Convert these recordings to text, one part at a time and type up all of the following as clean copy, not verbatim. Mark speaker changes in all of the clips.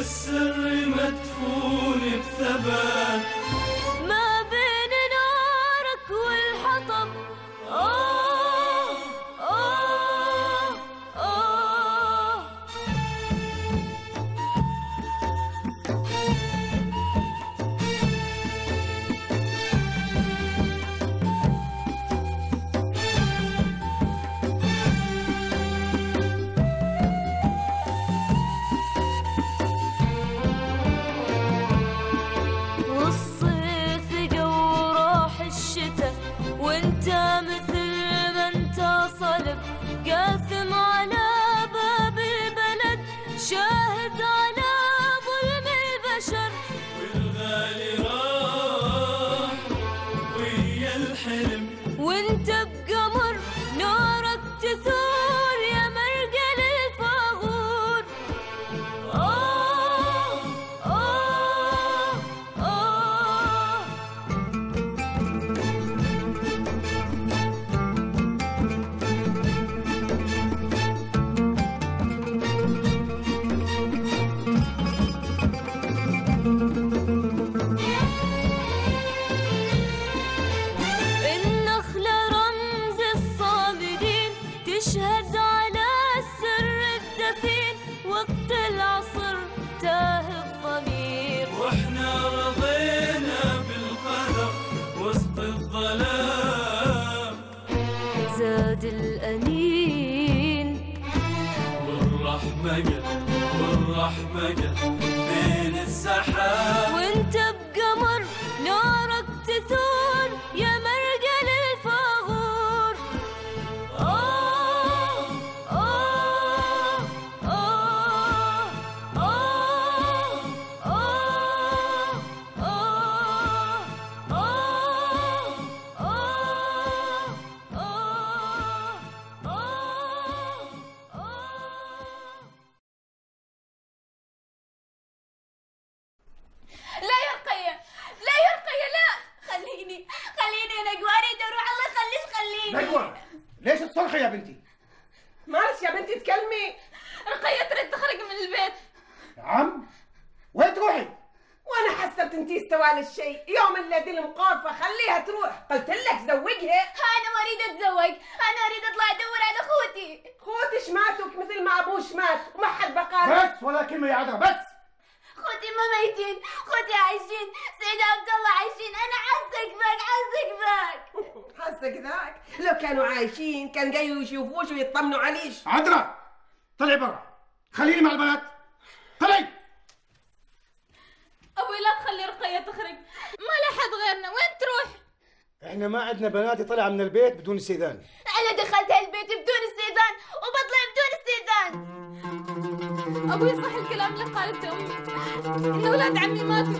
Speaker 1: والسر مدفون بثبات
Speaker 2: ما بين نارك والحطب. وانت مثل ما انت صلب قاثم على باب البلد شاهد على ظلم البشر.
Speaker 1: والغالي راح ويا الحلم
Speaker 2: وانت بقمر نارك تثور يا مرقل الفاغور. النخلة رمز الصامدين تشهد على السر الدفين وقت العصر تاه الضمير.
Speaker 1: واحنا رضينا بالقدر وسط الظلام
Speaker 2: زاد الأنين
Speaker 1: والرحمة بين السحاب.
Speaker 2: وانت بقمر نارك تثور يا مرقل الفاغور.
Speaker 3: لا يا رقية، لا يا رقية، لا خليني انا اريد اروح. الله يخليك خليني.
Speaker 4: نجوى ليش تصرخي يا بنتي؟
Speaker 5: معلش يا بنتي تكلمي.
Speaker 3: رقية تريد تخرج من البيت.
Speaker 4: نعم وين تروحي؟
Speaker 5: وانا حسبت انتي استوى الشيء يوم اللي المقارفة خليها تروح. قلت لك زوجها.
Speaker 3: انا ما اريد اتزوج، انا اريد اطلع ادور على اخوتي.
Speaker 5: خوتش ماتوك مثل ما ابوش مات وما حد بقى.
Speaker 4: بس ولا كلمة يا عذرا بس.
Speaker 3: اخوتي ما ميتين، اخوتي عايشين، سيد عبد الله عايشين. انا حاسك بك.
Speaker 5: حسك ذاك لو كانوا عايشين كان جايوا يشوفوش ويطمنوا عليش.
Speaker 4: عذرا طلعي برا، خليني مع البنات. طلعي.
Speaker 3: ابوي لا تخلي رقية تخرج، ما لا حد غيرنا. وين تروح؟
Speaker 4: احنا ما عندنا بنات يطلع من البيت بدون استئذان.
Speaker 3: انا دخلت هالبيت بدون استئذان وبطلع بدون استئذان. ابوي صح الكلام اللي قالته امي ان اولاد عمي ماتوا.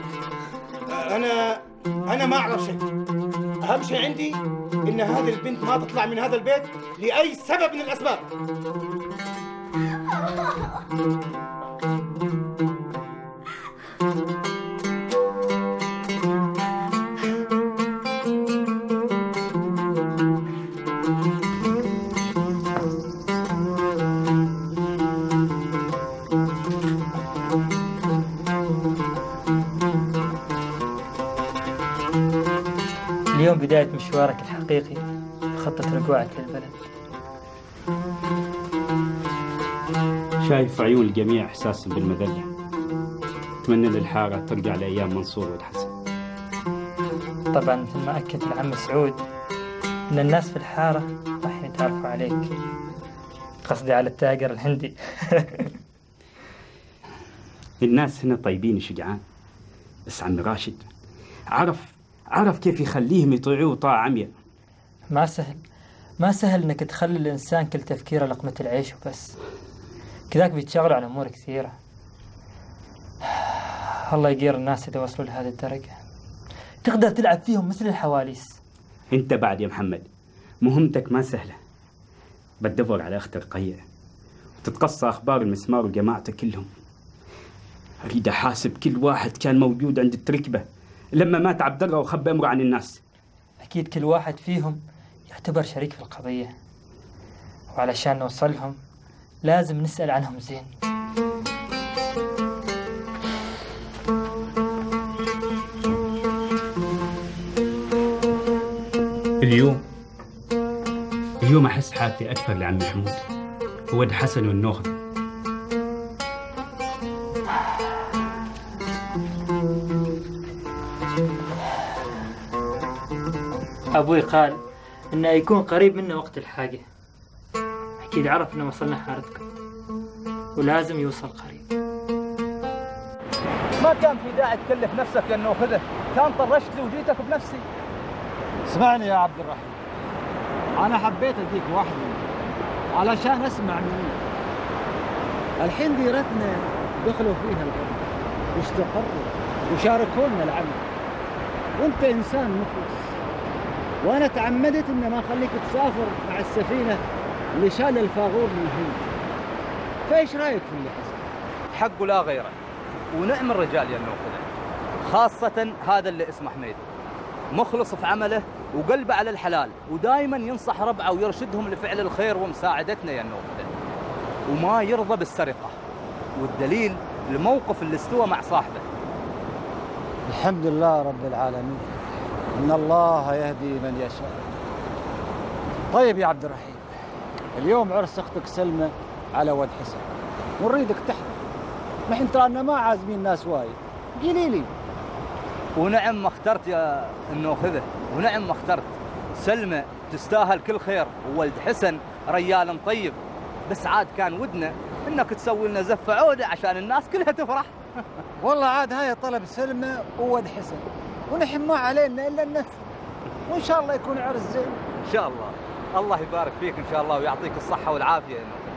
Speaker 4: انا ما اعرف شيء. اهم شيء عندي ان هذه البنت ما تطلع من هذا البيت لاي سبب من الاسباب.
Speaker 6: اليوم بداية مشوارك الحقيقي في خطة رجوعك للبلد.
Speaker 7: شايف عيون الجميع إحساس بالمذلة. أتمنى للحارة ترجع لأيام منصور والحسن.
Speaker 6: طبعا مثل ما أكد العم سعود إن الناس في الحارة راح يتعرفوا عليك. قصدي على التاجر الهندي.
Speaker 7: الناس هنا طيبين وشجعان، بس عم راشد عرف كيف يخليهم يطيعوه طاعة عمياء.
Speaker 6: ما سهل إنك تخلي الإنسان كل تفكيره لقمة العيش وبس، كذاك بيتشغلوا عن أمور كثيرة. الله يقير الناس إذا وصلوا لهذه الدرجة، تقدر تلعب فيهم مثل الحواليس.
Speaker 7: أنت بعد يا محمد مهمتك ما سهلة. بتدور على أخت رقية وتتقصى أخبار المسمار وجماعته كلهم. أريد أحاسب كل واحد كان موجود عند التركبة لما مات عبد الله وخبى أمره عن الناس.
Speaker 6: أكيد كل واحد فيهم يعتبر شريك في القضية، وعلشان نوصلهم لازم نسأل عنهم زين.
Speaker 7: اليوم أحس حالتي أكثر لعم محمود وولد حسن والنوخذة.
Speaker 6: أبوي قال إنه يكون قريب منا وقت الحاجة. أكيد عرف إنه وصلنا حارتكم ولازم يوصل قريب.
Speaker 8: ما كان في داعي تكلف نفسك يا النوخذة، كان طرشت لي وجيتك بنفسي.
Speaker 9: اسمعني يا عبد الرحيم، أنا حبيت أديك وحدي علشان أسمع منك. الحين ديرتنا دخلوا فيها الغرب واستقروا وشاركونا العمل، وأنت إنسان مخلص، وأنا تعمدت إن ما أخليك تسافر مع السفينة اللي شال الفاغور من الهند. فإيش رأيك في اللي حصل؟
Speaker 8: حق ولا غيره، ونعم الرجال يا النوخذة، خاصة هذا اللي اسمه حميد، مخلص في عمله وقلبه على الحلال، ودائما ينصح ربعه ويرشدهم لفعل الخير ومساعدتنا يا النوخذة، وما يرضى بالسرقة، والدليل الموقف اللي استوى مع صاحبه.
Speaker 9: الحمد لله رب العالمين، إن الله يهدي من يشاء. طيب يا عبد الرحيم، اليوم عرس أختك سلمى على ود حسن، ونريدك تحضر. نحن ترانا ما عازمين ناس وايد، قولي لي.
Speaker 8: ونعم ما اخترت يا النوخذة، ونعم ما اخترت. سلمى تستاهل كل خير، وولد حسن ريال طيب، بس عاد كان ودنا انك تسوي لنا زفة عودة عشان الناس كلها تفرح.
Speaker 9: والله عاد هاي طلب سلمى وود حسن، ونحن ما علينا الا النفس، وان شاء الله يكون عرس زين.
Speaker 8: ان شاء الله، الله يبارك فيك ان شاء الله ويعطيك الصحة والعافية يا النوخذة.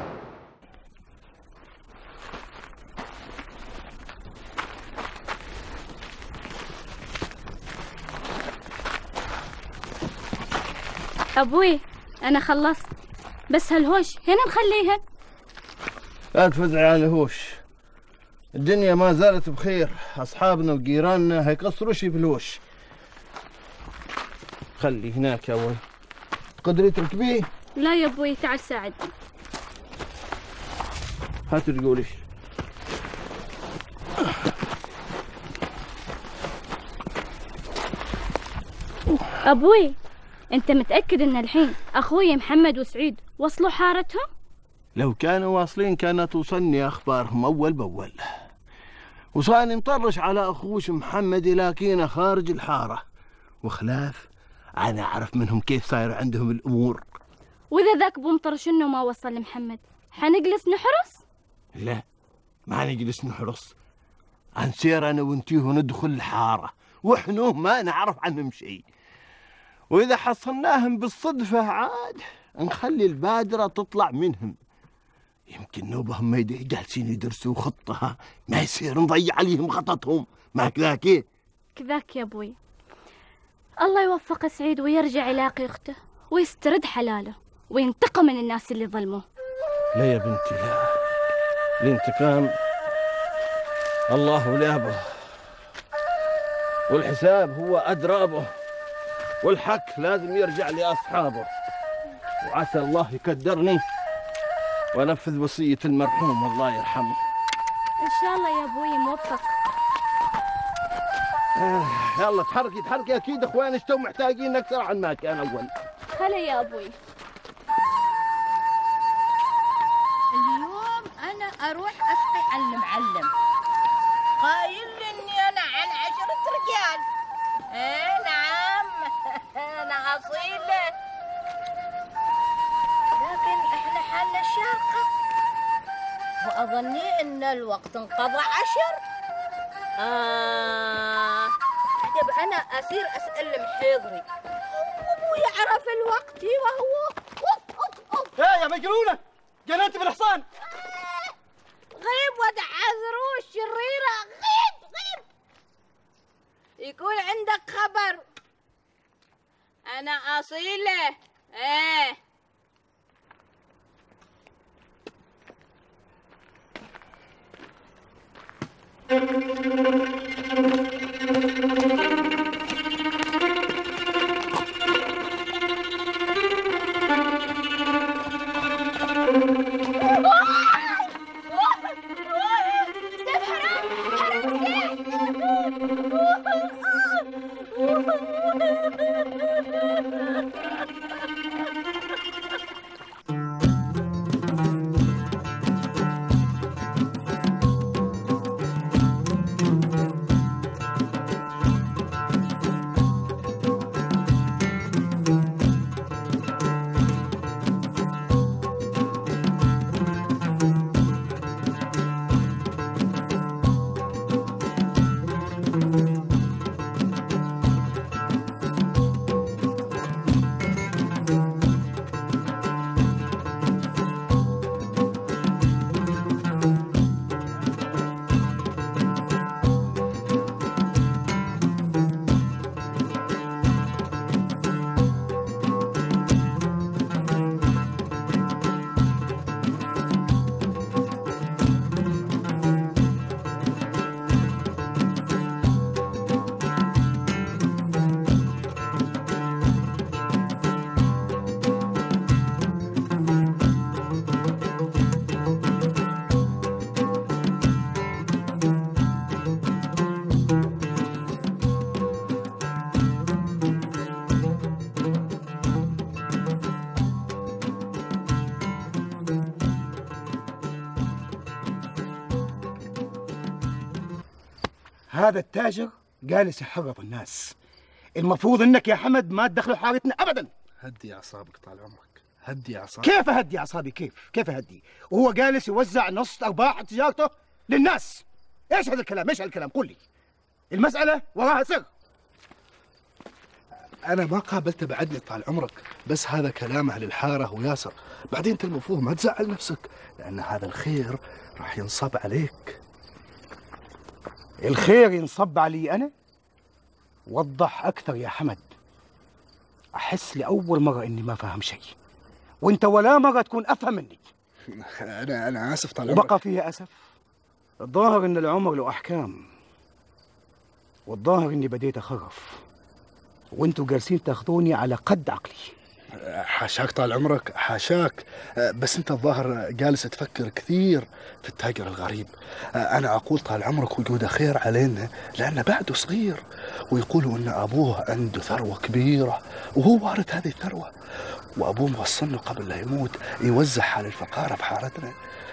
Speaker 2: أبوي أنا خلصت، بس هالهوش هنا نخليها.
Speaker 10: لا تفزعي عن الهوش، الدنيا ما زالت بخير، أصحابنا وجيراننا هيقصروا شي في الهوش. خلي هناك أول. تقدري تركبيه؟
Speaker 2: لا يا أبوي، تعال ساعدني.
Speaker 10: هاتي تقوليش.
Speaker 2: أبوي أنت متأكد إن الحين أخوي محمد وسعيد وصلوا حارتهم؟
Speaker 10: لو كانوا واصلين كانت توصلني أخبارهم أول بأول، وصاني مطرش على أخوش محمد لكنه خارج الحارة، وخلاف أنا أعرف منهم كيف صاير عندهم الأمور.
Speaker 2: وإذا ذاك بمطرش إنه ما وصل لمحمد حنجلس نحرس؟
Speaker 10: لا، ما نجلس نحرس، هنسير أنا وانتيه وندخل الحارة وإحنا ما نعرف عنهم شيء، وإذا حصلناهم بالصدفة عاد نخلي البادرة تطلع منهم. يمكن نوبهم ما جالسين يدرسوا خطها، ما يصير نضيع عليهم خططهم، ما كذاك إيه؟
Speaker 2: كذاك يا أبوي. الله يوفق سعيد ويرجع يلاقي أخته ويسترد حلاله وينتقم من الناس اللي ظلموه.
Speaker 10: لا يا بنتي لا، الانتقام الله ولابه، والحساب هو أدرابه، والحق لازم يرجع لأصحابه، وعسى الله يقدرني وأنفذ وصية المرحوم الله يرحمه.
Speaker 2: إن شاء الله يا أبوي موفق.
Speaker 10: يلا تحركي أكيد إخوان اشتوا محتاجين أكثر عن ما كان أول.
Speaker 2: هلا يا أبوي.
Speaker 11: اليوم أنا أروح أسقي على المعلم، قايل لي إني أنا عن 10 رجال. نعم أنا أصيلة، لكن إحنا حالنا شاقة، وأظني إن الوقت انقضى 10. طب أنا أصير أسأل محيضري ويعرف الوقت وهو
Speaker 9: يا مجنونة، جننت بالحصان.
Speaker 11: غيب ودع عذروش شريرة، غيب يكون عندك خبر. أنا أصيلة.
Speaker 4: هذا التاجر جالس يحرض الناس. المفروض انك يا حمد ما تدخلوا حارتنا ابدا.
Speaker 12: هدي اعصابك طال عمرك، هدي اعصابك.
Speaker 4: كيف اهدي اعصابي؟ كيف اهدي وهو جالس يوزع نص ارباح تجارته للناس؟ ايش هذا الكلام؟ ايش هالكلام؟ قل لي. المسألة وراها سر.
Speaker 12: انا ما قابلته بعدني طال عمرك، بس هذا كلام اهل الحاره وياسر. بعدين انت المفروض ما تزعل نفسك، لان هذا الخير راح ينصب عليك.
Speaker 4: الخير ينصب علي انا؟ وضح اكثر يا حمد. احس لاول مره اني ما فاهم شيء، وانت ولا مره تكون افهم مني.
Speaker 12: انا اسف طال عمرك.
Speaker 4: وبقى فيها اسف. الظاهر ان العمر له احكام، والظاهر اني بديت اخرف، وانتوا جالسين تاخذوني على قد عقلي.
Speaker 12: حاشاك طال عمرك، حاشاك. بس انت الظاهر جالس تفكر كثير في التاجر الغريب. انا اقول طال عمرك وجوده خير علينا، لانه بعده صغير، ويقولوا ان ابوه عنده ثروه كبيره وهو وارث هذه الثروه، وابوه موصلنا قبل لا يموت يوزعها على الفقاره في حارتنا.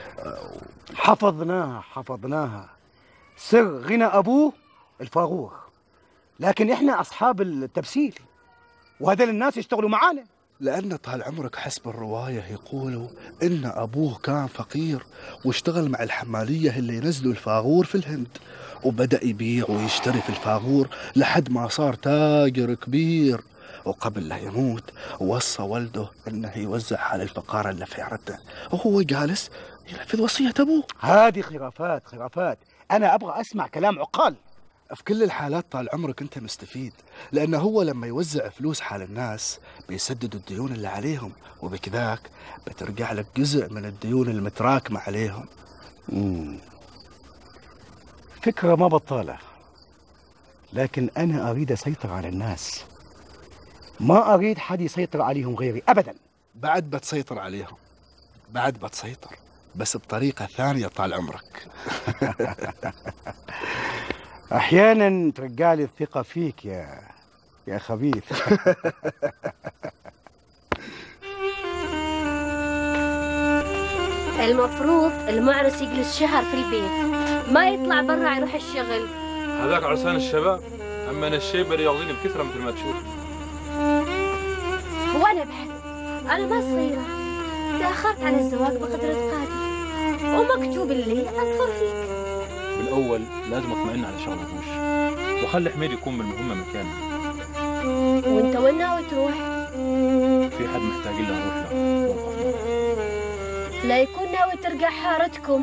Speaker 4: حفظناها. سر غنى ابوه الفاغور، لكن احنا اصحاب التمثيل، وهذول الناس يشتغلوا معانا.
Speaker 12: لأن طال عمرك حسب الرواية يقولوا إن أبوه كان فقير، واشتغل مع الحمالية اللي ينزلوا الفاغور في الهند، وبدأ يبيع ويشتري في الفاغور لحد ما صار تاجر كبير. وقبل لا يموت وصى والده إنه يوزع على الفقارة اللي في عرته، وهو جالس ينفذ وصية أبوه.
Speaker 4: هذه خرافات. أنا أبغى أسمع كلام عقال.
Speaker 12: في كل الحالات طال عمرك انت مستفيد، لان هو لما يوزع فلوس حال الناس بيسددوا الديون اللي عليهم، وبكذاك بترجع لك جزء من الديون المتراكمه عليهم.
Speaker 4: فكره ما بطاله، لكن انا اريد اسيطر على الناس، ما اريد حد يسيطر عليهم غيري ابدا.
Speaker 12: بعد بتسيطر عليهم، بس بطريقه ثانيه طال عمرك.
Speaker 4: احيانا ترجع لي الثقه فيك يا خبيث.
Speaker 13: المفروض المعرس يجلس شهر في البيت، ما يطلع برا يروح الشغل.
Speaker 14: هذاك عرسان الشباب، اما انا الشيب رياضيين بكثره مثل ما تشوف.
Speaker 13: هو انا بحد، انا ما صغيره، تاخرت عن الزواج بقدر قادر، ومكتوب اللي اطفر فيك.
Speaker 14: بالاول لازم اطمئن على شغل ابوش، وخلي حميد يكون بالمهمه مكاني.
Speaker 13: وانت وين ناوي تروح؟
Speaker 14: في حد محتاج له نروح له،
Speaker 13: لا يكون ناوي ترجع حارتكم.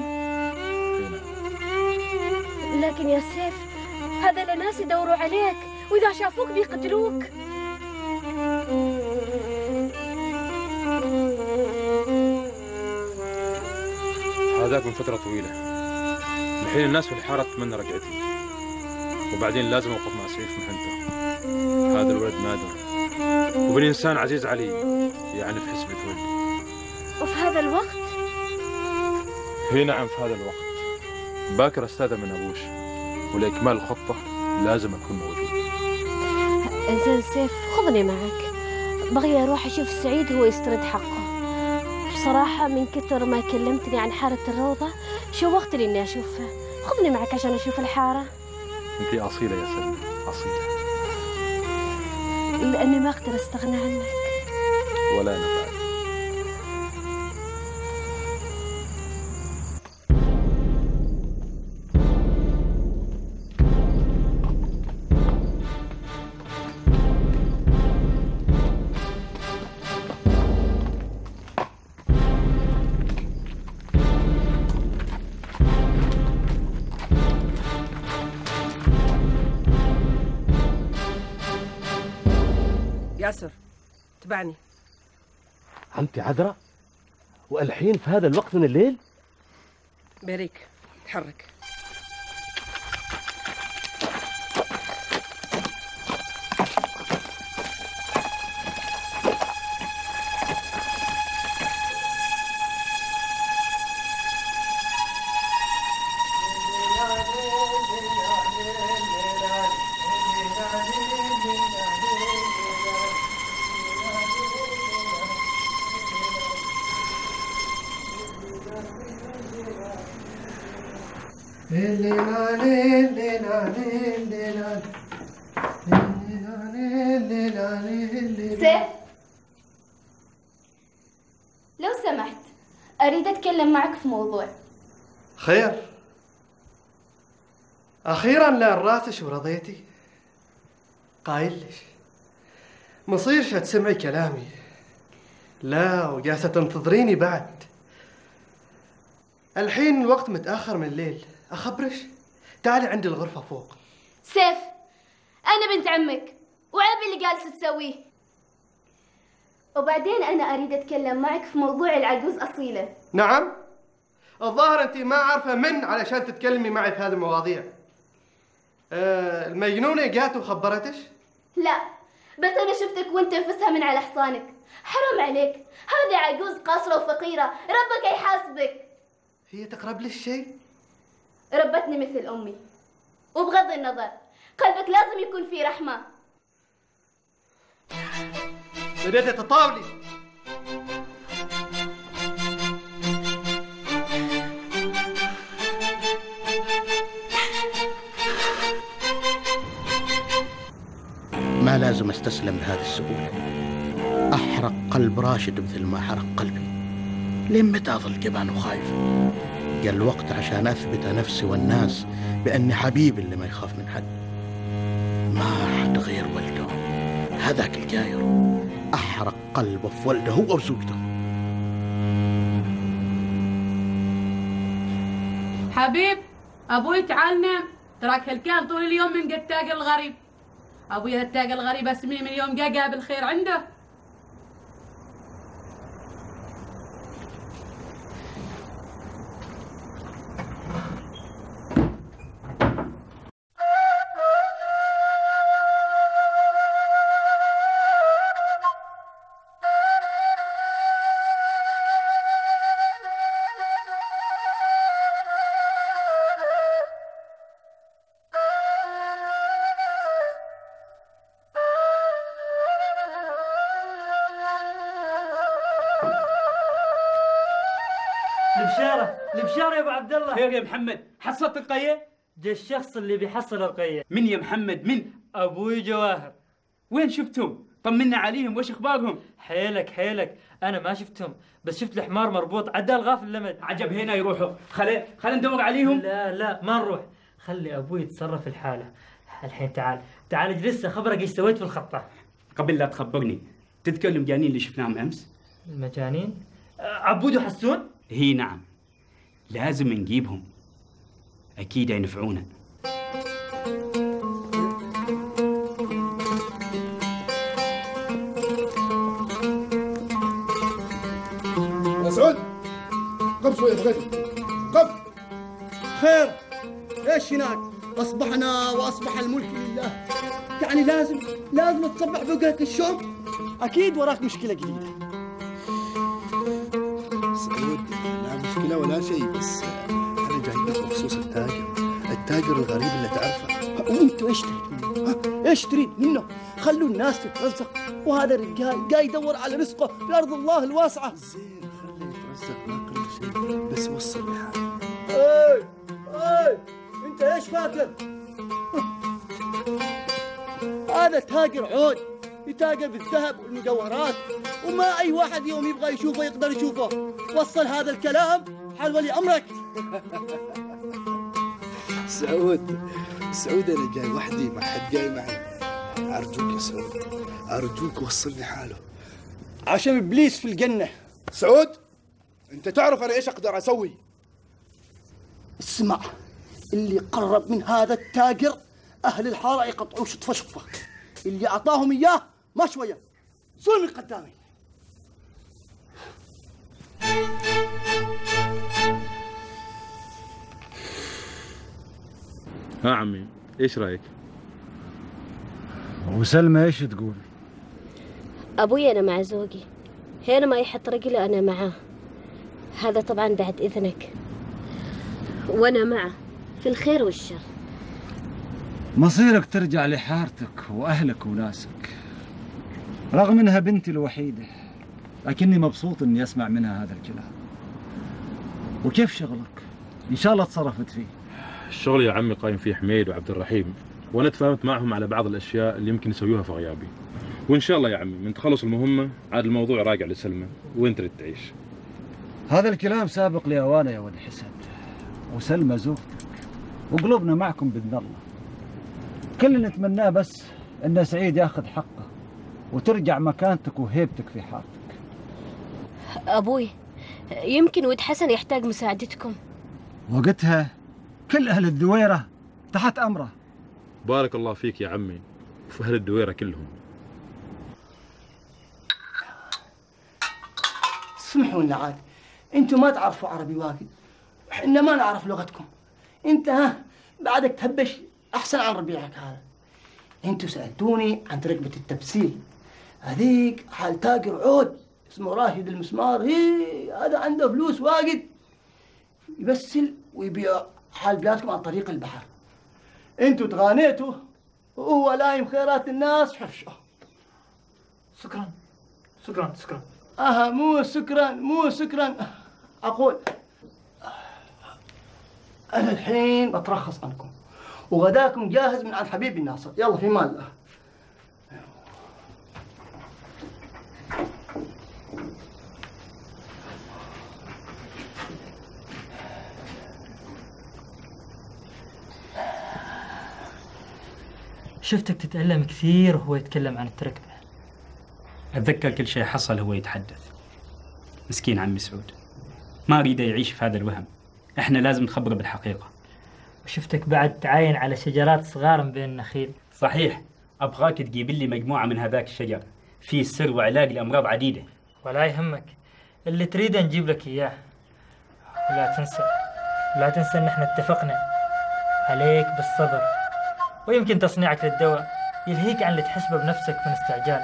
Speaker 13: لكن يا سيف، هذا الناس يدوروا عليك، واذا شافوك بيقتلوك.
Speaker 14: هذاك من فتره طويله، الحين الناس في الحارة تتمنى رجعتي، وبعدين لازم أوقف مع سيف محنته. هذا الولد نادر، وبالإنسان عزيز علي، يعني في حسبة ولدي.
Speaker 13: وفي هذا الوقت؟
Speaker 14: هي نعم، في هذا الوقت باكر استاذن من أبوش، ولإكمال الخطة لازم أكون موجود.
Speaker 13: انزين سيف، خذني معك، بغي أروح أشوف سعيد هو يسترد حقه. بصراحة من كثر ما كلمتني عن حارة الروضة شوقتني إني أشوفها، خذني معك عشان أشوف الحارة.
Speaker 14: أنت أصيلة يا سلمى، أصيلة.
Speaker 13: لأني ما أقدر أستغنى عنك.
Speaker 14: ولا أنا بعد.
Speaker 5: ياسر، تبعني.
Speaker 15: عمتي عذراء، والحين في هذا الوقت من الليل؟
Speaker 5: بريك، تحرك.
Speaker 3: سيف، لو سمحت أريد أتكلم معك في موضوع.
Speaker 16: خير؟ أخيرا لين راتش ورضيتي. قايل ليش مصيرش تسمعي كلامي؟ لا وجالسة تنتظريني بعد. الحين الوقت متأخر من الليل، أخبرش تعالي عندي الغرفة فوق.
Speaker 3: سيف، أنا بنت عمك وعيب اللي جالس تسويه. وبعدين أنا أريد أتكلم معك في موضوع العجوز أصيلة.
Speaker 16: نعم؟ الظاهر أنت ما عارفة من علشان تتكلمي معي في هذه المواضيع. المجنونة جات وخبرتش؟
Speaker 3: لا، بس أنا شفتك وأنت تنفسها من على حصانك. حرام عليك، هذه عجوز قاصرة وفقيرة، ربك يحاسبك.
Speaker 16: هي تقرب لي الشيء؟
Speaker 3: ربتني مثل أمي، وبغض النظر قلبك لازم يكون فيه رحمة.
Speaker 16: بديت تطاولي.
Speaker 17: ما لازم استسلم بهذه السهولة. أحرق قلب راشد مثل ما حرق قلبي. لين متى أظل جبان وخايف؟ جاء الوقت عشان أثبت نفسي والناس بأني حبيبي اللي ما يخاف من حد. ما حد غير ولده، هذاك الجاير أحرق قلبه في ولده هو وزوجته.
Speaker 18: حبيب أبوي تعال نام، تراك هلكان طول اليوم من قد تاقى الغريب. أبوي هالتاقى الغريب اسمي من يوم جا قابل خير عنده.
Speaker 6: البشارة يا ابو عبد الله.
Speaker 7: خير يا محمد، حصلت القية؟
Speaker 6: جا الشخص اللي بيحصل القية.
Speaker 7: من يا محمد من؟
Speaker 6: ابوي جواهر.
Speaker 7: وين شفتهم؟ طمنا عليهم، وش اخبارهم؟
Speaker 6: حيلك انا ما شفتهم، بس شفت الحمار مربوط عدى الغاف اللمد.
Speaker 7: عجب هنا يروحوا، خلينا ندور عليهم.
Speaker 6: لا ما نروح، خلي ابوي يتصرف الحالة. الحين تعال اجلس اخبرك ايش سويت في الخطة.
Speaker 7: قبل لا تخبرني، تذكر المجانين اللي شفناهم امس؟
Speaker 6: المجانين؟ عبود وحسون؟
Speaker 7: هي نعم، لازم نجيبهم، أكيد ينفعونا.
Speaker 19: يا سعود، قم شوية بغيتي، قم.
Speaker 4: خير، ايش هناك؟ أصبحنا وأصبح الملك لله. يعني لازم تصبح بقرة الشوم؟ أكيد وراك مشكلة جديدة.
Speaker 12: سعود، لا مشكلة ولا شيء، بس أنا جاي لك بخصوص التاجر الغريب اللي تعرفه.
Speaker 4: وأنت إيش تريد منه؟ إيش تريد منه؟ خلوا الناس تترزق، وهذا الرجال جاي يدور على رزقه في أرض الله الواسعة.
Speaker 12: زين، خليه يترزق ما كل شيء، بس وصل لي حاجة.
Speaker 4: اي أنت إيش فاكر؟ هذا تاجر عود، يتاجر بالذهب والمجوهرات، وما أي واحد يوم يبغى يشوفه يقدر يشوفه. وصل هذا الكلام حال ولي أمرك.
Speaker 12: سعود أنا جاي وحدي، ما حد جاي معي. أرجوك يا سعود، أرجوك وصلني حاله.
Speaker 4: عشان إبليس في الجنة.
Speaker 19: سعود، أنت تعرف أنا إيش أقدر أسوي؟
Speaker 4: اسمع، اللي قرب من هذا التاجر أهل الحارة يقطعوه شطفة. اللي أعطاهم إياه ما شوية، زول من قدامي.
Speaker 14: ها عمي، ايش رايك؟
Speaker 9: وسلمى ايش تقول؟
Speaker 13: ابوي انا مع زوجي، هنا ما يحط رجله انا معاه، هذا طبعا بعد اذنك، وانا معه في الخير والشر.
Speaker 9: مصيرك ترجع لحارتك واهلك وناسك، رغم انها بنتي الوحيده، لكني مبسوط اني اسمع منها هذا الكلام. وكيف شغلك؟ ان شاء الله تصرفت فيه.
Speaker 14: الشغل يا عمي قايم فيه حميد وعبد الرحيم، وانا تفاهمت معهم على بعض الاشياء اللي يمكن يسويوها في غيابي، وان شاء الله يا عمي من تخلص المهمه عاد الموضوع راجع لسلمى وانت اللي تعيش.
Speaker 9: هذا الكلام سابق لأوانه يا ولد حسن، وسلمى زوجتك، وقلوبنا معكم بإذن الله. كل اللي نتمناه بس إن سعيد ياخذ حقه وترجع مكانتك وهيبتك في حارتك.
Speaker 13: أبوي يمكن ولد حسن يحتاج مساعدتكم.
Speaker 9: وقتها كل أهل الدويرة تحت أمره.
Speaker 14: بارك الله فيك يا عمي وفي أهل الدويرة كلهم.
Speaker 4: اسمحوا لنا عاد، انتم ما تعرفوا عربي واجد وحنا ما نعرف لغتكم. انت بعدك تهبش احسن عن ربيعك هذا. انتم سالتوني عن ركبه التبسيل، هذيك حال تاجر عود اسمه راشد المسمار، هذا عنده فلوس واجد يبسل ويبيع حال بلادكم عن طريق البحر. انتم تغانيتوا وهو لايم خيرات الناس حفشه.
Speaker 6: شكرا شكرا شكرا.
Speaker 4: مو سكرا اقول انا الحين بترخص عنكم وغداكم جاهز من عند حبيبي الناصر. يلا في مال الله.
Speaker 6: شفتك تتألم كثير وهو يتكلم عن التركبة.
Speaker 7: أتذكر كل شيء حصل هو يتحدث. مسكين عمي سعود ما أريد يعيش في هذا الوهم. إحنا لازم نخبره بالحقيقة.
Speaker 6: وشفتك بعد تعاين على شجرات صغار من بين النخيل.
Speaker 7: صحيح، أبغاك تجيب لي مجموعة من هذاك الشجر، فيه سر وعلاج لأمراض عديدة.
Speaker 6: ولا يهمك، اللي تريده نجيب لك إياه. ولا تنسى إن إحنا اتفقنا عليك بالصبر، ويمكن تصنيعك للدواء يلهيك عن اللي تحسبه بنفسك من استعجال.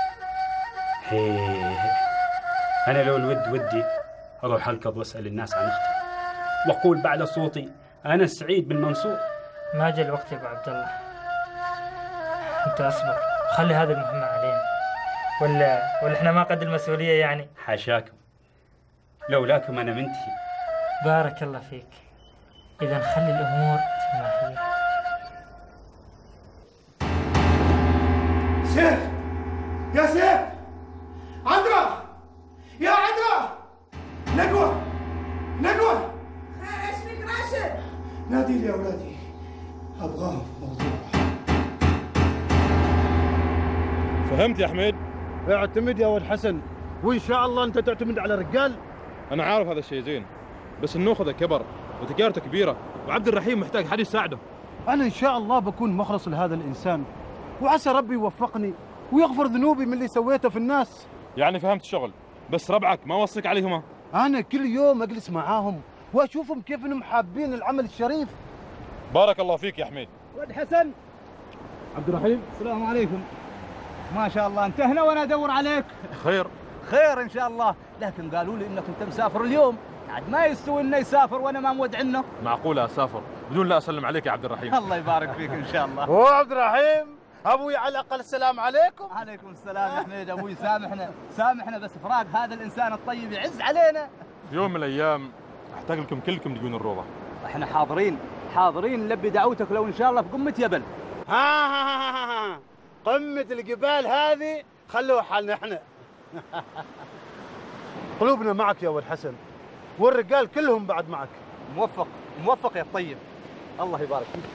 Speaker 7: أنا لو الود ودي أروح أركض وأسأل الناس عن أختي وأقول بعد صوتي أنا سعيد بن منصور.
Speaker 6: ما جاء الوقت يا أبو عبد الله. أنت أصبر وخلي هذه المهمة علينا، ولا إحنا ما قد المسؤولية يعني؟
Speaker 7: حاشاكم، لولاكم أنا منتهي.
Speaker 6: بارك الله فيك. إذا خلي الأمور كما هي.
Speaker 19: سيف يا سيف، عندرا يا عندرا، نقوى
Speaker 5: ايش فيك راشد؟
Speaker 19: نادي لي يا اولادي، ابغاهم في موضوع.
Speaker 14: فهمت يا حميد؟
Speaker 12: اعتمد يا ولد حسن، وان شاء الله انت تعتمد على رجال.
Speaker 14: انا عارف هذا الشيء زين، بس النوخذه كبر وتجارته كبيره وعبد الرحيم محتاج حد يساعده.
Speaker 12: انا ان شاء الله بكون مخلص لهذا الانسان، وعسى ربي يوفقني ويغفر ذنوبي من اللي سويته في الناس.
Speaker 14: يعني فهمت الشغل، بس ربعك ما وصيك عليهما؟
Speaker 12: انا كل يوم اجلس معاهم واشوفهم كيف انهم حابين العمل الشريف.
Speaker 14: بارك الله فيك يا حميد.
Speaker 9: ولد حسن، عبد الرحيم، السلام عليكم. ما شاء الله انتهنا وانا ادور عليك.
Speaker 8: خير ان شاء الله، لكن قالوا لي انك انت مسافر اليوم، عاد ما يستوي انه يسافر وانا ما مودعنه.
Speaker 14: معقوله اسافر بدون لا اسلم عليك يا عبد الرحيم؟
Speaker 8: الله يبارك فيك ان شاء الله.
Speaker 10: هو عبد الرحيم ابوي على الاقل السلام عليكم.
Speaker 8: عليكم السلام يا حميد. ابوي سامحنا بس فراق هذا الانسان الطيب يعز علينا.
Speaker 14: في يوم من الايام احتاج لكم كلكم تجون الروضه.
Speaker 8: احنا حاضرين نلبي دعوتك لو ان شاء الله في قمه يبل.
Speaker 10: ها قمة الجبال هذه خلوها حالنا احنا.
Speaker 12: قلوبنا معك يا ولد حسن، والرجال كلهم بعد معك.
Speaker 8: موفق يا الطيب، الله يبارك فيك.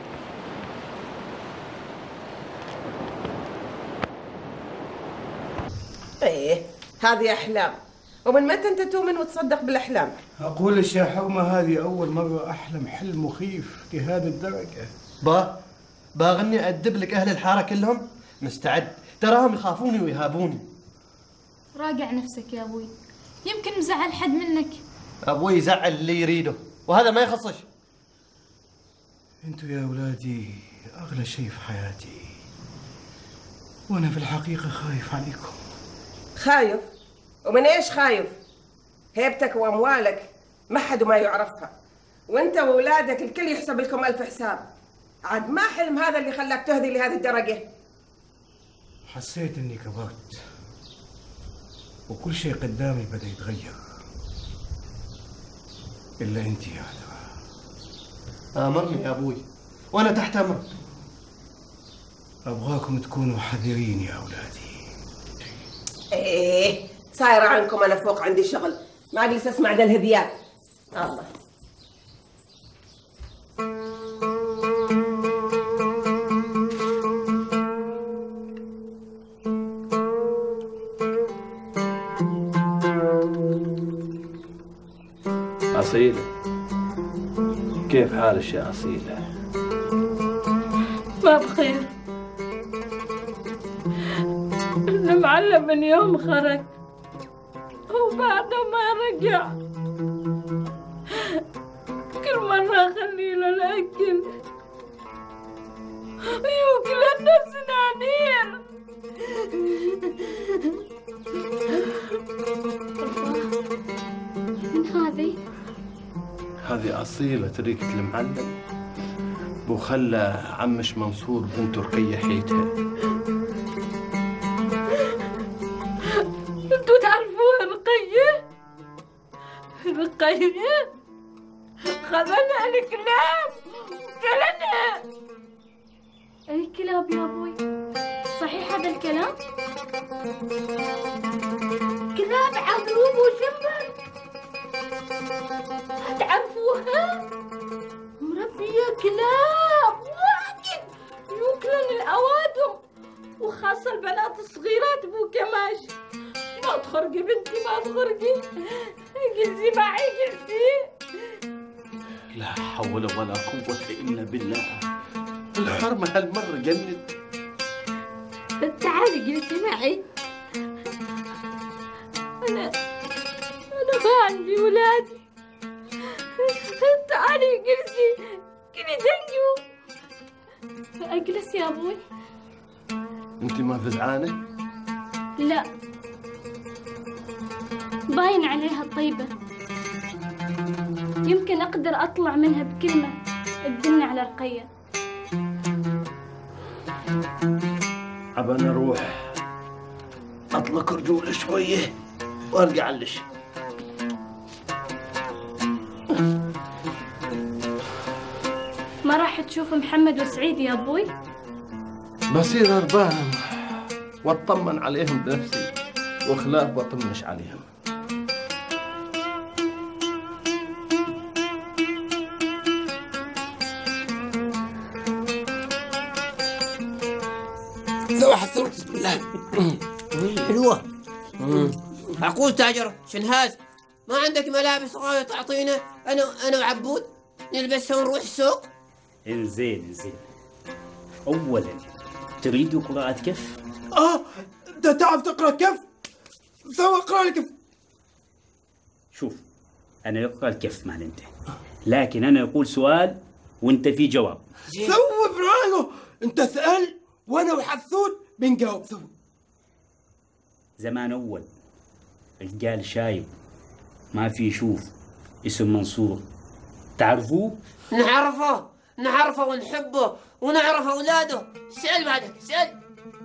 Speaker 5: ايه هذه احلام، ومن متى انت تؤمن وتصدق بالاحلام؟
Speaker 19: اقول لك يا حومه هذه اول مره احلم حلم مخيف لهذه الدرجه.
Speaker 16: باغني ادب لك اهل الحاره كلهم؟ مستعد، تراهم يخافوني ويهابوني.
Speaker 3: راجع نفسك يا ابوي، يمكن مزعل حد منك.
Speaker 16: ابوي يزعل اللي يريده وهذا ما يخصش.
Speaker 19: انتوا يا اولادي اغلى شيء في حياتي، وانا في الحقيقه خايف عليكم.
Speaker 5: خايف؟ ومن ايش خايف؟ هيبتك واموالك ما حد ما يعرفها، وانت واولادك الكل يحسب لكم الف حساب. عاد ما حلم هذا اللي خلاك تهدي لهذه الدرجه؟
Speaker 19: حسيت اني كبرت وكل شيء قدامي بدا يتغير الا انت يا عذرا.
Speaker 16: آمرني يا أبوي وأنا تحت أمرك.
Speaker 19: أبغاكم تكونوا حذرين يا أولادي.
Speaker 5: ايه صايرة عنكم، انا فوق عندي شغل، ما اجلس اسمع ذا الهديات. الله
Speaker 15: أصيلة، كيف حالك يا أصيلة؟
Speaker 18: ما بخير. المعلم من يوم خرج وبعده ما رجع، كل مرة أخلي له الأكل يوكل لنا سنانير.
Speaker 2: من هذه؟
Speaker 10: هذه أصيلة طريقة المعلم، وخلى عمش منصور بنته رقية حيتها.
Speaker 18: انتوا تعرفوها رقية؟ رقية خذنا الكلاب وكلنا.
Speaker 2: الكلاب يا أبوي؟ صحيح هذا الكلام؟
Speaker 18: كلاب عقروب وشمر، تعرفوها؟ مربية كلاب واجد يوكلن الأوادم، وخاصة البنات الصغيرات بو كماش. ما تخرجي بنتي ما تخرجي، جلسي معي جلسي.
Speaker 10: لا حول ولا قوة إلا بالله، الحرمة هالمرة جنت.
Speaker 18: تعالي جلسي معي. أنا ما عندي ولاد. تعالي جلسي كني دنجو.
Speaker 2: أجلس يا أبوي؟
Speaker 10: أنت ما فزعانة؟
Speaker 2: لا، باين عليها طيبة، يمكن أقدر أطلع منها بكلمة تدلني على رقية.
Speaker 10: أبى أروح أطلق رجول شوية وأرجع لش.
Speaker 2: ما راح تشوف محمد وسعيد يا أبوي؟
Speaker 10: بصير أرباهم واطمن عليهم بنفسي، وخلاف بطمنش عليهم.
Speaker 20: سوى حصلت بسم الله. حلوة. معقول تاجر شنهاز ما عندك ملابس غاية تعطينا أنا وعبود نلبسها ونروح السوق؟
Speaker 7: انزين. أولا تريدوا قراءة كف؟
Speaker 20: أنت تعرف تقرأ كف؟ سوى اقرأ الكف.
Speaker 7: شوف، أنا أقرأ الكف مال أنت، لكن أنا أقول سؤال وأنت في جواب.
Speaker 20: سوى برانو، أنت سأل وأنا وحسود بنجاوب سوى.
Speaker 7: زمان أول رجال شايب ما في شوف اسم منصور، تعرفوه؟
Speaker 20: نعرفه ونحبه ونعرف أولاده. سأل بعدك سأل.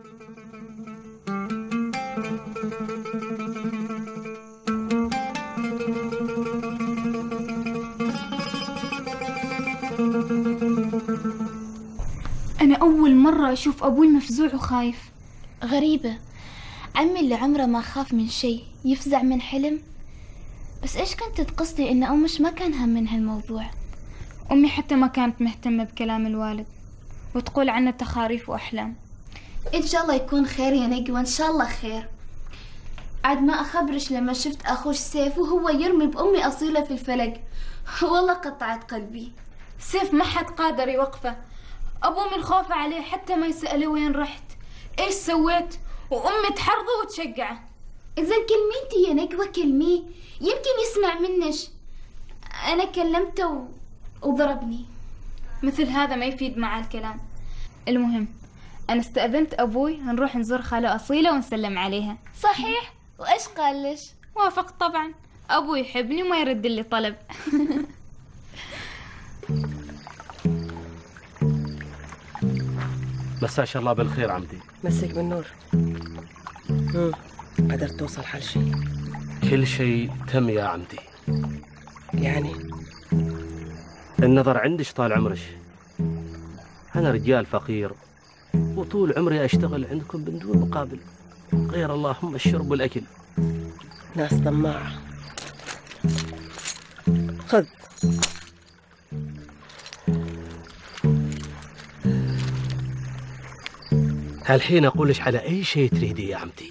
Speaker 3: أنا أول مرة أشوف أبوي مفزوع وخايف.
Speaker 21: غريبة، عمي اللي عمره ما خاف من شيء يفزع من حلم. بس إيش كنت تقصدي إن أمش ما كان هم من هالموضوع؟
Speaker 3: أمي حتى ما كانت مهتمة بكلام الوالد، وتقول عنه تخاريف وأحلام.
Speaker 21: إن شاء الله يكون خير يا نجوى، إن شاء الله خير. عاد ما أخبرش لما شفت أخوش سيف وهو يرمي بأمي أصيلة في الفلق، والله قطعت قلبي.
Speaker 3: سيف ما حد قادر يوقفه، أبوه من خوفه عليه حتى ما يسأله وين رحت إيش سويت، وأمي تحرضه وتشجعه.
Speaker 21: إذا كلمينتي يا نجوى كلميه، يمكن يسمع منش. أنا كلمته وضربني.
Speaker 3: مثل هذا ما يفيد مع الكلام. المهم أنا استأذنت أبوي نروح نزور خاله أصيلة ونسلم عليها.
Speaker 21: صحيح؟ وإيش قالش؟
Speaker 3: وافق طبعا، أبوي يحبني وما يرد اللي طلب.
Speaker 15: مساك الله بالخير عمدي.
Speaker 5: مسك بالنور. قدرت توصل حل شيء؟
Speaker 15: كل شيء تم يا عمدي.
Speaker 5: يعني
Speaker 15: النظر عندش طال عمرش. أنا رجال فقير وطول عمري أشتغل عندكم بدون مقابل غير اللهم الشرب والأكل.
Speaker 5: ناس طماعة. خذ.
Speaker 15: هالحين أقولش على أي شيء تريدي يا عمتي.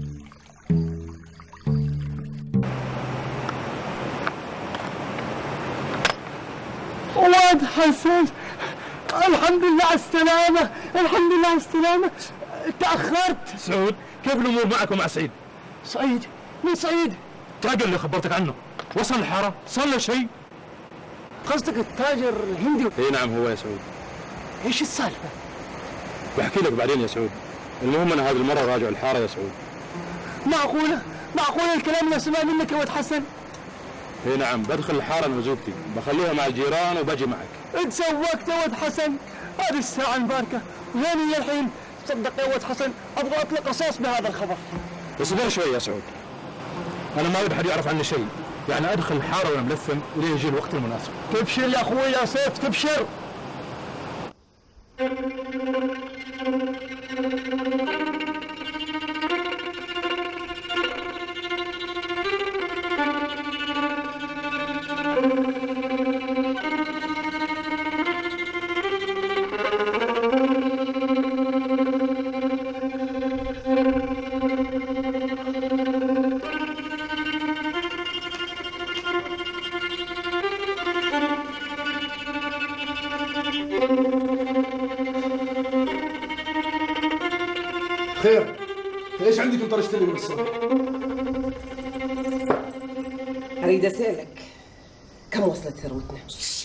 Speaker 4: ولد حسن، الحمد لله على السلامة، الحمد لله على السلامة. تأخرت.
Speaker 14: سعود، كيف الأمور معك ومع سعيد؟
Speaker 4: سعيد؟ مين سعيد؟
Speaker 14: التاجر اللي خبرتك عنه، وصل الحارة؟ صار له شيء؟
Speaker 4: قصدك التاجر الهندي؟
Speaker 14: اي نعم هو يا سعود.
Speaker 4: ايش السالفة؟
Speaker 14: بحكي لك بعدين يا سعود. المهم أنا هذه المرة راجع الحارة يا سعود.
Speaker 4: معقولة الكلام اللي سمع منك يا ولد حسن؟
Speaker 14: اي نعم، بدخل الحارة أنا وزوجتي، بخليها مع الجيران وبجي معك.
Speaker 4: اتسوقت يا ولد حسن، هذه الساعة المباركة، وين هي الحين؟ تصدق يا ولد حسن، أبغى أطلق رصاص بهذا الخبر.
Speaker 14: اصبر شوي يا سعود. أنا ما أريد أحد يعرف عني شيء، يعني أدخل الحارة وأنا ملثم ولين يجي الوقت المناسب.
Speaker 4: تبشر يا أخوي يا سيف، تبشر.
Speaker 12: خير، ايش عندكم طرشتني من الصبح؟
Speaker 5: اريد اسالك كم وصلت ثروتنا؟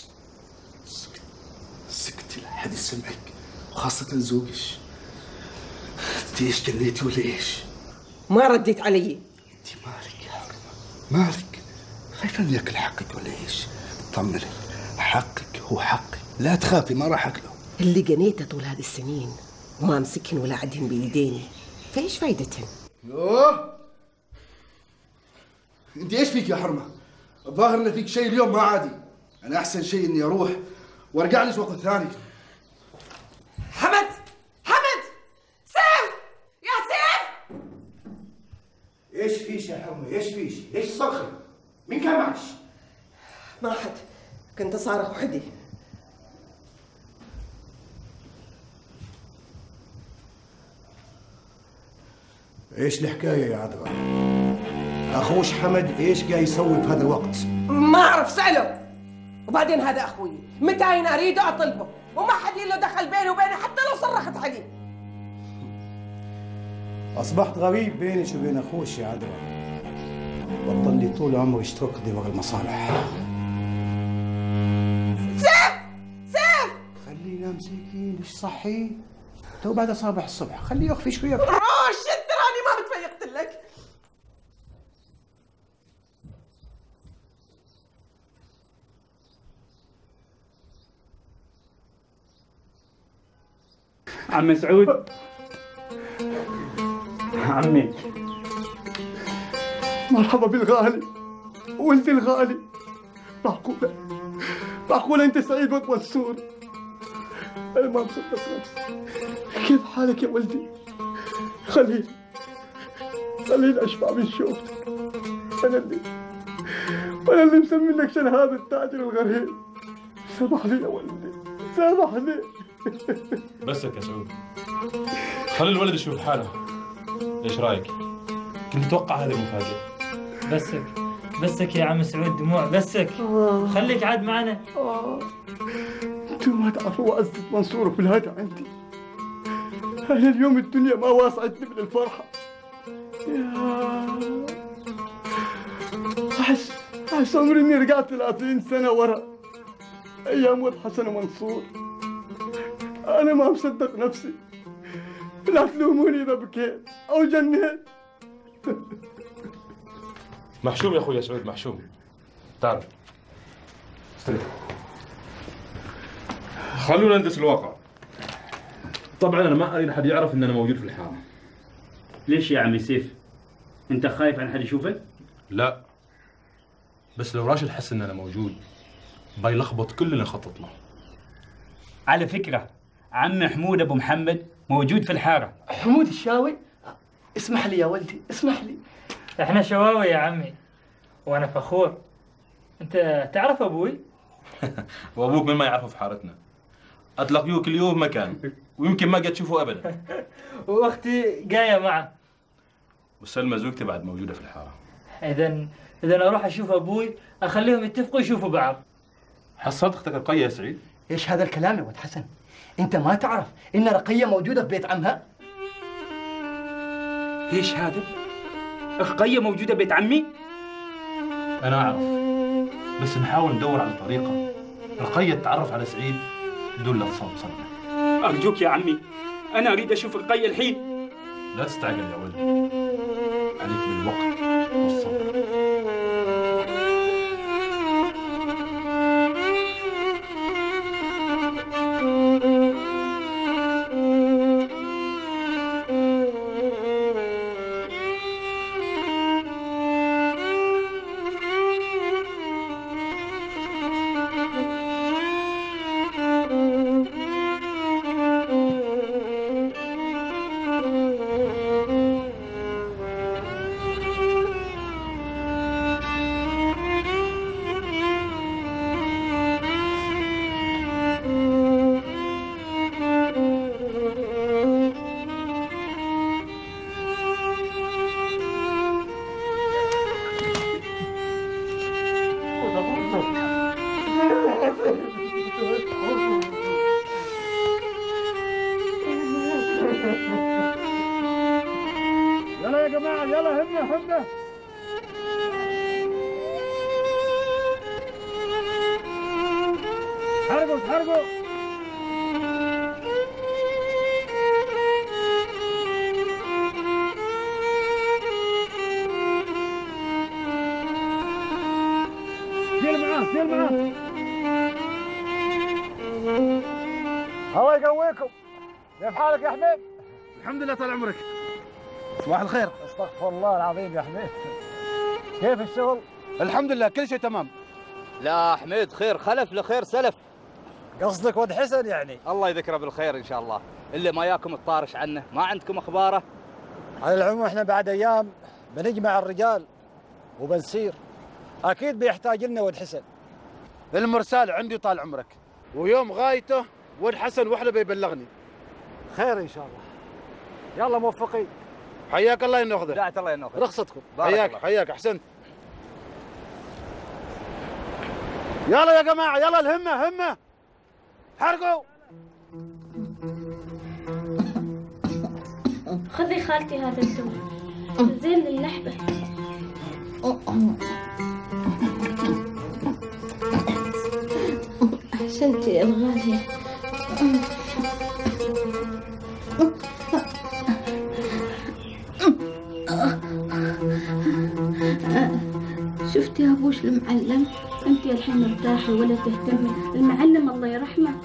Speaker 12: سكتي لا حد يسمعك، وخاصة زوجش. انت ايش جنيتي ولا ايش؟
Speaker 5: ما رديت علي.
Speaker 12: انت مالك يا حرمة؟ مالك؟ خايفة اني اكل حقك ولا ايش؟ طمني، حقك هو حقي، لا تخافي ما راح اكله.
Speaker 5: اللي جنيته طول هذه السنين وما امسكهن ولا عدهن بيديني، فايش فايدتهن؟
Speaker 12: يوه، انت ايش فيك يا حرمة؟ الظاهر ان فيك شيء اليوم ما عادي. انا احسن شيء اني اروح وارجع لك وقت ثاني.
Speaker 5: حمد، سيف، يا سيف.
Speaker 19: ايش فيش يا حرمة؟ ايش فيش؟ ايش صرخي؟ مين كان معش؟
Speaker 5: ما حد، كنت اصارخ وحدي.
Speaker 19: ايش الحكاية يا عذرا؟ اخوش حمد ايش قاعد يسوي في هذا الوقت؟
Speaker 5: ما اعرف، سأله. وبعدين هذا اخوي، متى انا اريده اطلبه، وما حد له دخل بيني وبينه حتى لو صرخت عليه.
Speaker 19: اصبحت غريب بينك وبين اخوش يا عذرا. بطل لي طول عمري تركضي ورا المصالح.
Speaker 5: سيف
Speaker 19: خلينا مسكين، ايش صحي؟ تو بعد صباح الصبح، خليه يخفي شوية.
Speaker 5: روش، تراني ما بتفيقت لك.
Speaker 7: عم سعود، عمي.
Speaker 4: مرحبا بالغالي، ولدي الغالي. معقولة أنت سعيد وأنت منصور؟ أنا ما مصدق نفسي. كيف حالك يا ولدي؟ خليني أشبع من شوفتك. أنا اللي مسمي لك شن هذا التاجر الغريب. سامحني يا ولدي، سامحني.
Speaker 14: بسك يا سعود، خلي الولد يشوف حاله. ايش رايك؟ كنت اتوقع هذه المفاجأة.
Speaker 6: بسك يا عم سعود، دموع بسك. خليك عاد معنا.
Speaker 4: انتم ما تعرفوا عزة منصور وفلهاتها عندي. أنا اليوم الدنيا ما واسعتني من الفرحة. أحس عمري إني رجعت 30 سنة ورا أيام ولد حسن ومنصور. أنا ما مصدق نفسي. لا تلوموني إذا بكيت أو جنيت.
Speaker 14: محشوم يا أخوي يا سعود، محشوم. تعال استريح. خلونا ندرس الواقع. طبعا أنا ما أريد أحد يعرف إن أنا موجود في الحارة.
Speaker 7: ليش يا عمي سيف؟ أنت خايف عن حد يشوفك؟
Speaker 14: لا، بس لو راشد حس إن أنا موجود بيلخبط كل اللي نخطط له.
Speaker 7: على فكرة عم حمود أبو محمد موجود في الحارة.
Speaker 4: حمود الشاوي؟ اسمح لي يا ولدي، اسمح لي.
Speaker 6: احنا شواوي يا عمي وانا فخور. انت تعرف ابوي؟
Speaker 14: وابوك من ما يعرفه في حارتنا، اتلاقيه كل يوم مكان ويمكن ما قد تشوفه ابدا.
Speaker 6: واختي جايه معه.
Speaker 14: وسلمى زوجتي بعد موجوده في الحاره.
Speaker 6: اذا اروح اشوف ابوي اخليهم يتفقوا يشوفوا بعض.
Speaker 14: حصلت اختك رقيه يا سعيد؟
Speaker 4: ايش هذا الكلام يا ولد حسن؟ انت ما تعرف ان رقيه موجوده في بيت عمها؟
Speaker 7: ايش هذا؟ رقيه موجوده بيت عمي؟
Speaker 14: انا اعرف، بس نحاول ندور على طريقه رقيه تتعرف على سعيد بدون لا تصاب صدمه.
Speaker 7: ارجوك يا عمي، انا اريد اشوف رقيه الحين.
Speaker 14: لا تستعجل يا ولدي، عليك بالوقت والصبر.
Speaker 9: يلا يا جماعة، يلا همنا. اتحرقوا. شيل معاه. الله يقويكم. كيف حالك يا حميد؟
Speaker 12: الحمد لله طال عمرك. صباح الخير.
Speaker 9: استغفر الله العظيم يا حميد. كيف الشغل؟
Speaker 12: الحمد لله كل شيء تمام.
Speaker 8: لا حميد، خير خلف لخير سلف.
Speaker 9: قصدك ود حسن يعني؟
Speaker 8: الله يذكره بالخير ان شاء الله. اللي ما ياكم الطارش عنه، ما عندكم اخباره؟
Speaker 9: على العموم احنا بعد ايام بنجمع الرجال وبنسير. اكيد بيحتاج لنا ود حسن.
Speaker 12: المرسال عندي طال عمرك، ويوم غايته ود حسن وحده بيبلغني.
Speaker 9: خير ان شاء الله. يلا موفقين.
Speaker 12: حياك الله ينوخذه.
Speaker 8: دعت الله ينوخذه.
Speaker 12: رخصتكم. حياك احسنت. يلا يا جماعه، يلا الهمه. حرقوا.
Speaker 2: خذي خالتي هذا الدواء زين للنحبة.
Speaker 21: أحسنتي يا الغالية. شفتي يا أبوش المعلم؟ أنتي الحين مرتاحة ولا تهتمي. المعلم الله يرحمه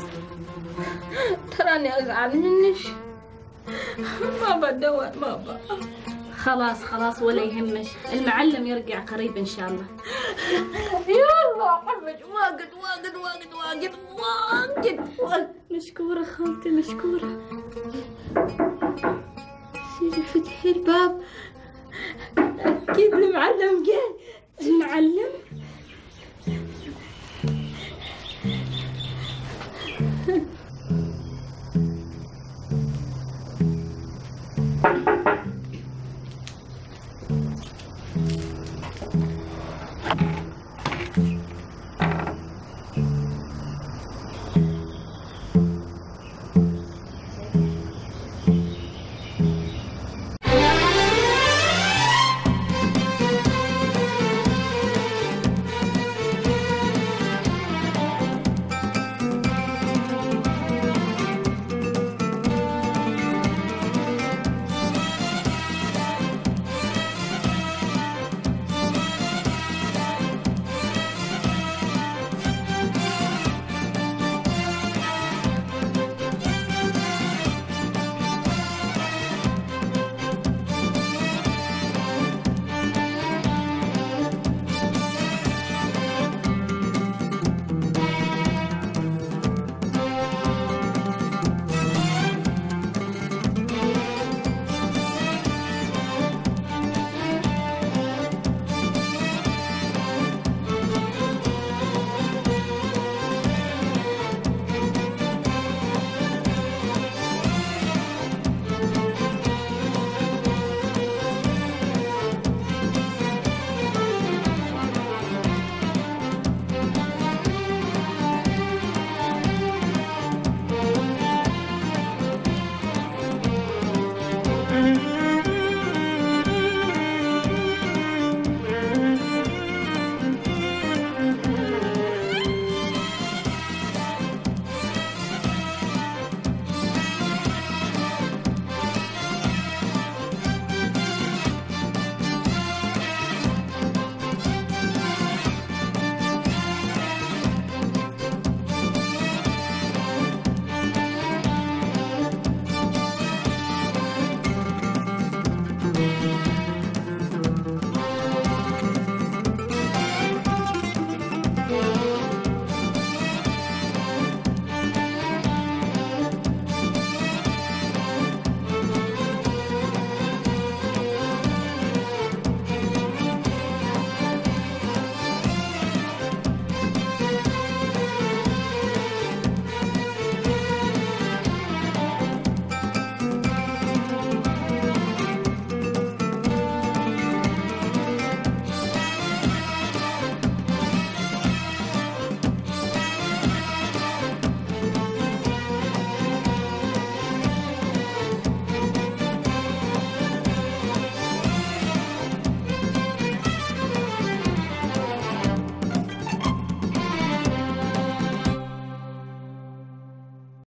Speaker 21: تراني أزعل منك. بابا الدواء بابا.
Speaker 2: خلاص ولا يهمش، المعلم يرجع قريب إن شاء الله.
Speaker 21: يلا حمد. واجد.
Speaker 2: مشكورة خالتي مشكورة.
Speaker 21: سيدي فتحي الباب.
Speaker 2: أكيد المعلم جاي. المعلم